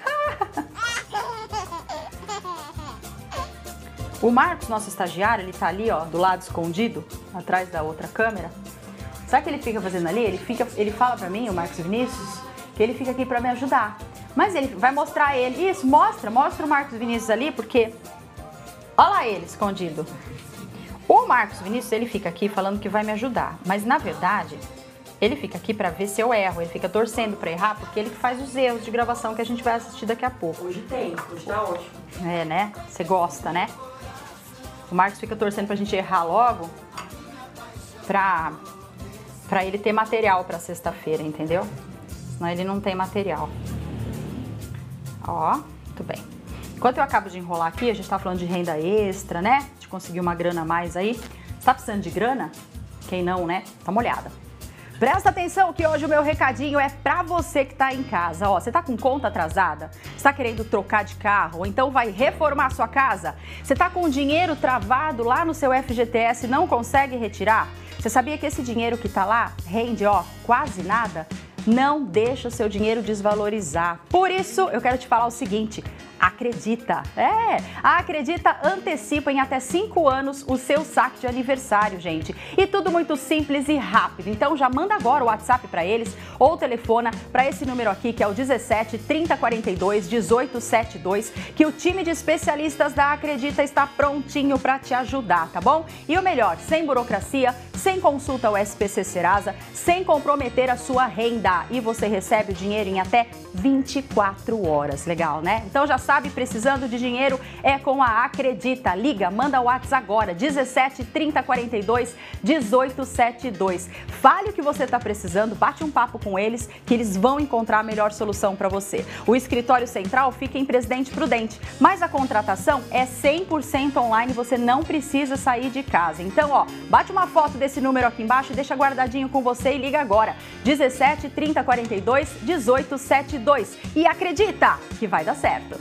A: O Marcos, nosso estagiário, ele tá ali, ó, do lado escondido, atrás da outra câmera. Sabe o que ele fica fazendo ali? Ele, fica, ele fala pra mim, o Marcos Vinícius, que ele fica aqui pra me ajudar. Mas ele vai mostrar ele. Isso, mostra, mostra o Marcos Vinícius ali, porque... Olha lá ele, escondido. O Marcos Vinícius, ele fica aqui falando que vai me ajudar. Mas, na verdade, ele fica aqui pra ver se eu erro. Ele fica torcendo pra errar, porque ele que faz os erros de gravação que a gente vai assistir daqui a pouco.
E: Hoje tem, hoje tá ótimo.
A: É, né? Você gosta, né? O Marcos fica torcendo pra gente errar logo, pra, pra ele ter material pra sexta-feira, entendeu? Senão ele não tem material. Ó, muito bem. Enquanto eu acabo de enrolar aqui, a gente tá falando de renda extra, né? De conseguir uma grana a mais aí. Você tá precisando de grana? Quem não, né? Dá uma olhada. Presta atenção que hoje o meu recadinho é pra você que tá em casa. Ó, você tá com conta atrasada? Você tá querendo trocar de carro? Ou então vai reformar sua casa? Você tá com o dinheiro travado lá no seu F G T S e não consegue retirar? Você sabia que esse dinheiro que tá lá rende, ó, quase nada? Não deixa o seu dinheiro desvalorizar. Por isso, eu quero te falar o seguinte: acredita. É, a Acredita antecipa em até cinco anos o seu saque de aniversário, gente. E tudo muito simples e rápido. Então já manda agora o WhatsApp para eles ou telefona para esse número aqui, que é o dezessete, trinta, quarenta e dois, dezoito, setenta e dois, que o time de especialistas da Acredita está prontinho para te ajudar, tá bom? E o melhor, sem burocracia, sem consulta ao S P C Serasa, sem comprometer a sua renda. E você recebe o dinheiro em até vinte e quatro horas. Legal, né? Então já sabe, precisando de dinheiro é com a Acredita. Liga, manda o WhatsApp agora, dezessete, trinta, quarenta e dois, dezoito, setenta e dois. Fale o que você está precisando, bate um papo com eles, que eles vão encontrar a melhor solução para você. O escritório central fica em Presidente Prudente, mas a contratação é cem por cento online, você não precisa sair de casa. Então, ó, bate uma foto desse número aqui embaixo e deixa guardadinho com você e liga agora. dezessete, trinta, quarenta e dois, dezoito, setenta e dois. E acredita que vai dar certo.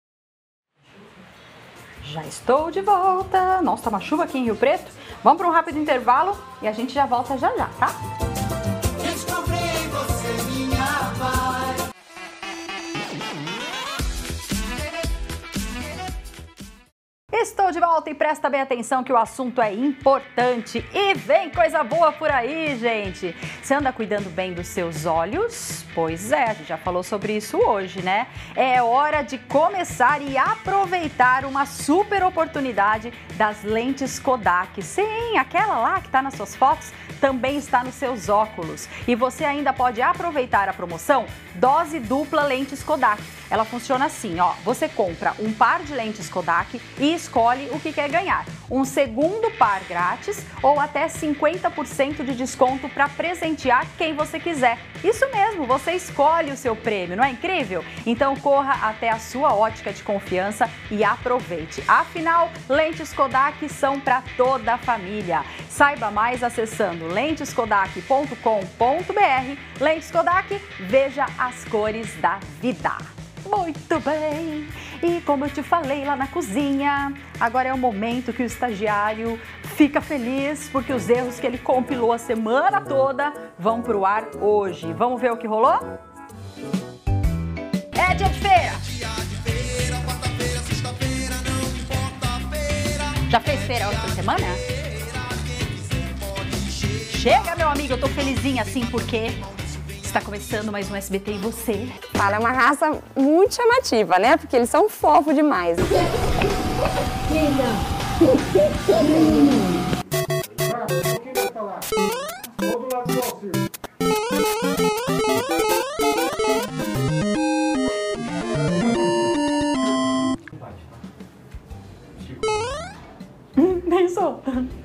A: Já estou de volta. Nossa, tá uma chuva aqui em Rio Preto. Vamos para um rápido intervalo e a gente já volta já já, tá?
F: Descobri você, minha paz.
A: Estou de volta e presta bem atenção que o assunto é importante e vem coisa boa por aí, gente. Você anda cuidando bem dos seus olhos? Pois é, a gente já falou sobre isso hoje, né? É hora de começar e aproveitar uma super oportunidade das lentes Kodak. Sim, aquela lá que está nas suas fotos também está nos seus óculos. E você ainda pode aproveitar a promoção Dose Dupla Lentes Kodak. Ela funciona assim, ó, você compra um par de lentes Kodak e escolhe o que quer ganhar. Um segundo par grátis ou até cinquenta por cento de desconto para presentear quem você quiser. Isso mesmo, você escolhe o seu prêmio, não é incrível? Então corra até a sua ótica de confiança e aproveite. Afinal, lentes Kodak são para toda a família. Saiba mais acessando lentes kodak ponto com ponto br. Lentes Kodak, veja as cores da vida. Muito bem! E como eu te falei lá na cozinha, agora é o momento que o estagiário fica feliz porque os erros que ele compilou a semana toda vão pro ar hoje. Vamos ver o que rolou? É dia de feira! Já fez feira outra semana? Chega, meu amigo, eu tô felizinha assim porque está começando mais um S B T e você.
G: Fala, é uma raça muito chamativa, né? Porque eles são fofos demais.
A: Pensou?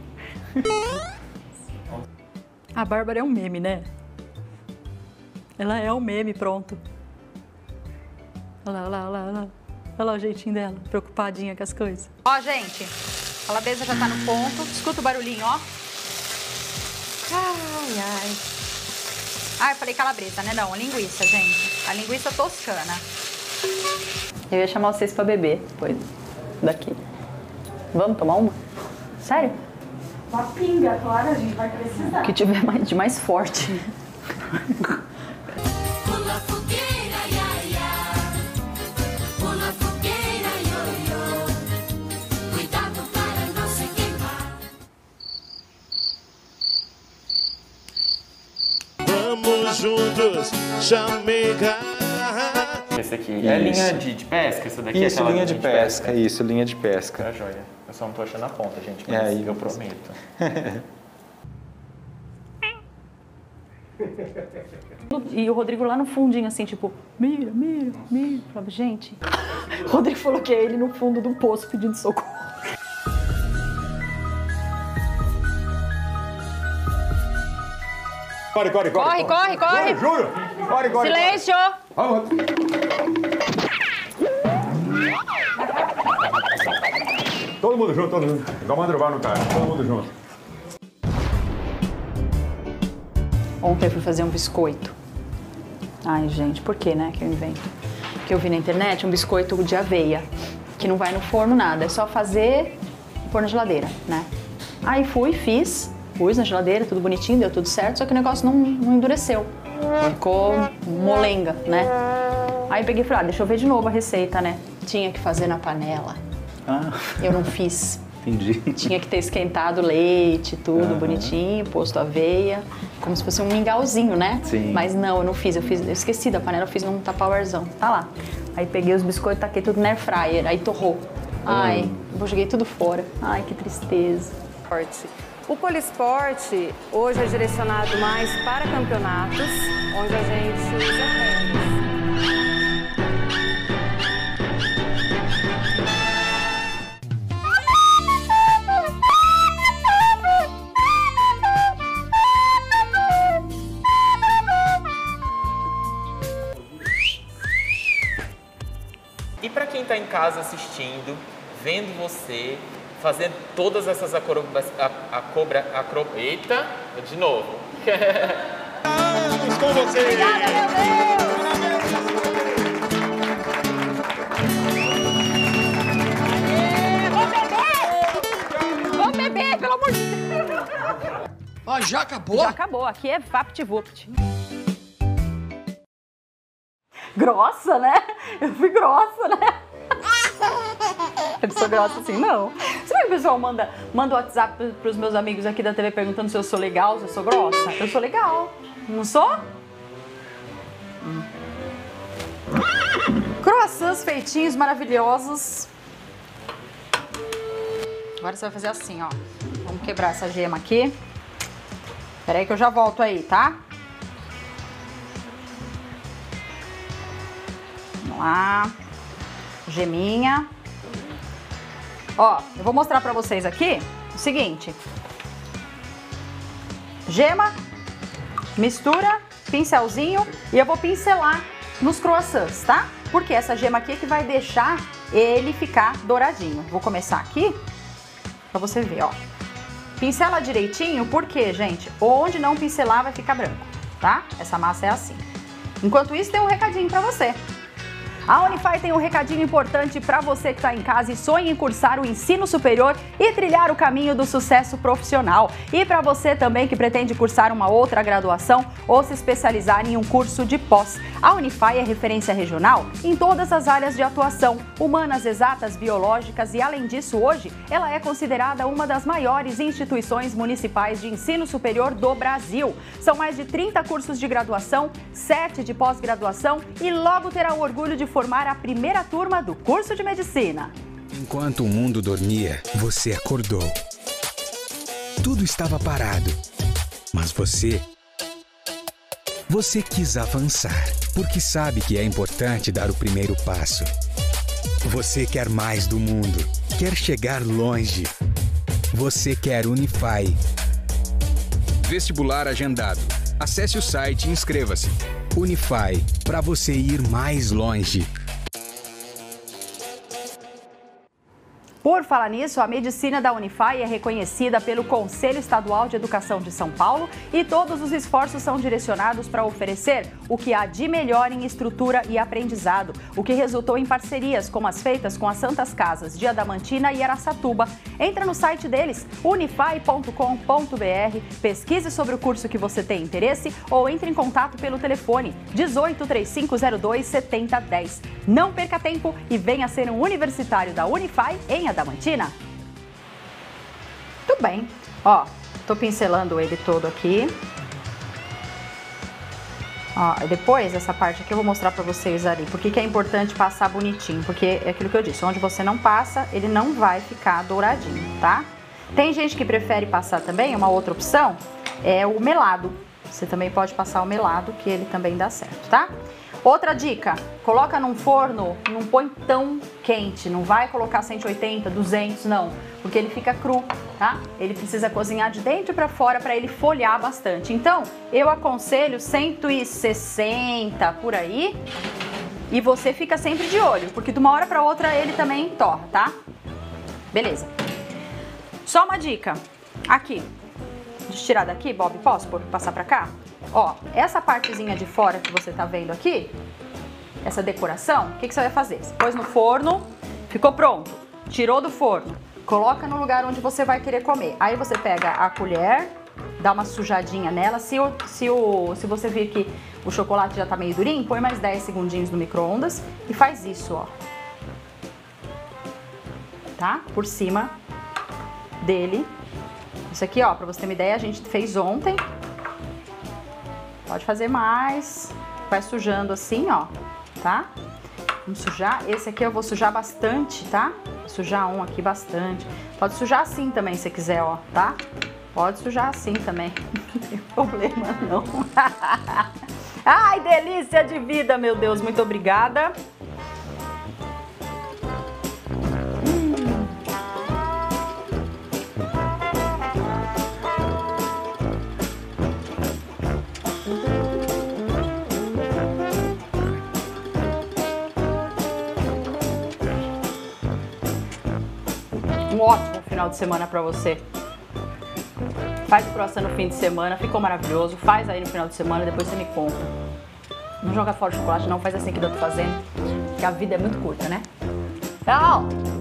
A: A Bárbara é um meme, né? Ela é um meme, pronto. Olha lá, olha lá, olha lá, olha lá. Olha lá o jeitinho dela, preocupadinha com as coisas. Ó, gente, a calabresa já tá no ponto. Escuta o barulhinho, ó. Ai, ai. Ah, eu falei calabresa, né? Não, a linguiça, gente. A linguiça toscana. Eu ia chamar vocês pra beber depois daqui. Vamos tomar uma? Sério?
E: Uma pinga, claro, a gente vai precisar.
A: O que tiver mais, de mais forte.
F: Pula fogueira, ia, ia. Pula fogueira, ioiô. Cuidado para não se queimar.
H: Vamos juntos, chamegar.
D: Esse aqui é linha de, de pesca? Essa daqui
I: Isso,
D: é aquela
I: linha de pesca, isso, linha de pesca.
D: É joia. Eu só não tô achando a ponta, gente, mas
I: É aí,
D: eu
I: mas-
D: prometo.
A: E o Rodrigo lá no fundinho, assim, tipo, mira, mira, mira. Eu falava, gente, o Rodrigo falou que é ele no fundo do poço pedindo socorro.
J: Corre, corre,
A: Corre, corre, corre!
J: Juro! Corre, corre!
A: Silêncio!
J: Vamos! Todo mundo junto, todo mundo. Igual Mandrovar no cara, todo mundo junto.
A: Ontem eu fui fazer um biscoito. Ai, gente, por que, né, que eu invento? Que eu vi na internet um biscoito de aveia, que não vai no forno nada, é só fazer e pôr na geladeira, né? Aí fui, fiz, pus na geladeira, tudo bonitinho, deu tudo certo, só que o negócio não, não endureceu. Ficou molenga, né? Aí peguei e falei, ah, deixa eu ver de novo a receita, né? Tinha que fazer na panela.
I: Ah,
A: Eu não fiz.
I: entendi.
A: Tinha que ter esquentado leite, tudo
I: Aham.
A: bonitinho, posto aveia, como se fosse um mingauzinho, né?
I: Sim.
A: Mas não, eu não fiz, eu fiz, eu esqueci da panela, eu fiz num tupperwarezão, tá lá. Aí peguei os biscoitos, taquei tudo na air fryer, aí torrou. Ai, eu joguei tudo fora. Ai, que tristeza.
G: Esporte. O poliesporte hoje é direcionado mais para campeonatos, onde a gente usa regras.
D: E pra quem tá em casa assistindo, vendo você, fazendo todas essas acrobacias, a, a cobra, acro... Eita, de novo.
H: Estamos com vocês.
A: Vamos beber, pelo amor de Deus!
F: Ó, já acabou?
A: Já acabou, aqui é VaptVupt. Grossa, né? Eu fui grossa, né? Eu sou grossa assim, não. Será que o pessoal manda, manda o WhatsApp pros meus amigos aqui da T V perguntando se eu sou legal, se eu sou grossa? Eu sou legal. Não sou? Hum. Croissants feitinhos, maravilhosos. Agora você vai fazer assim, ó. Vamos quebrar essa gema aqui. Espera aí que eu já volto aí, tá? Vamos lá. Geminha. Ó, eu vou mostrar pra vocês aqui o seguinte. Gema, mistura, pincelzinho e eu vou pincelar nos croissants, tá? Porque essa gema aqui é que vai deixar ele ficar douradinho. Vou começar aqui pra você ver, ó. Pincela direitinho, porque, gente, onde não pincelar vai ficar branco, tá? Essa massa é assim. Enquanto isso, tem um recadinho pra você. A Unify tem um recadinho importante para você que está em casa e sonha em cursar o ensino superior e trilhar o caminho do sucesso profissional. E para você também que pretende cursar uma outra graduação ou se especializar em um curso de pós. A Unify é referência regional em todas as áreas de atuação, humanas, exatas, biológicas e, além disso, hoje, ela é considerada uma das maiores instituições municipais de ensino superior do Brasil. São mais de trinta cursos de graduação, sete de pós-graduação e logo terá o orgulho de formar a primeira turma do curso de medicina.
B: Enquanto o mundo dormia, você acordou. Tudo estava parado, mas você... Você quis avançar, porque sabe que é importante dar o primeiro passo. Você quer mais do mundo, quer chegar longe. Você quer Unify. Vestibular agendado. Acesse o site e inscreva-se. Unify, para você ir mais longe.
A: Por falar nisso, a medicina da Unify é reconhecida pelo Conselho Estadual de Educação de São Paulo e todos os esforços são direcionados para oferecer o que há de melhor em estrutura e aprendizado, o que resultou em parcerias como as feitas com as Santas Casas de Adamantina e Araçatuba. Entra no site deles, unify ponto com ponto br, pesquise sobre o curso que você tem interesse ou entre em contato pelo telefone dezoito, trinta e cinco zero dois, setenta, dez. Não perca tempo e venha ser um universitário da Unify em Adamantina. Tudo bem. Ó, tô pincelando ele todo aqui. Ó, e depois essa parte aqui eu vou mostrar pra vocês ali. Por que que é importante passar bonitinho? Porque é aquilo que eu disse, onde você não passa, ele não vai ficar douradinho, tá? Tem gente que prefere passar também, uma outra opção, é o melado. Você também pode passar o melado, que ele também dá certo, tá? Outra dica, coloca num forno, não põe tão quente, não vai colocar cento e oitenta, duzentos, não, porque ele fica cru, tá? Ele precisa cozinhar de dentro para fora para ele folhar bastante. Então, eu aconselho cento e sessenta por aí e você fica sempre de olho, porque de uma hora para outra ele também torra, tá? Beleza. Só uma dica, aqui, deixa eu tirar daqui, Bob, posso passar para cá? Ó, essa partezinha de fora que você tá vendo aqui, essa decoração, o que que você vai fazer? Você pôs no forno, ficou pronto, tirou do forno, coloca no lugar onde você vai querer comer. Aí você pega a colher, dá uma sujadinha nela, se, o, se, o, se você vir que o chocolate já tá meio durinho, põe mais dez segundinhos no micro-ondas e faz isso, ó. Tá? Por cima dele. Isso aqui, ó, pra você ter uma ideia, a gente fez ontem. Pode fazer mais, vai sujando assim, ó, tá? Vamos sujar, esse aqui eu vou sujar bastante, tá? Vou sujar um aqui bastante. Pode sujar assim também, se quiser, ó, tá? Pode sujar assim também, não tem problema não. Ai, delícia de vida, meu Deus, muito obrigada. Um ótimo final de semana pra você. Faz o croissant no fim de semana, ficou maravilhoso. Faz aí no final de semana, depois você me conta. Não joga fora o chocolate não, faz assim que eu tô fazendo. Porque a vida é muito curta, né? Tchau!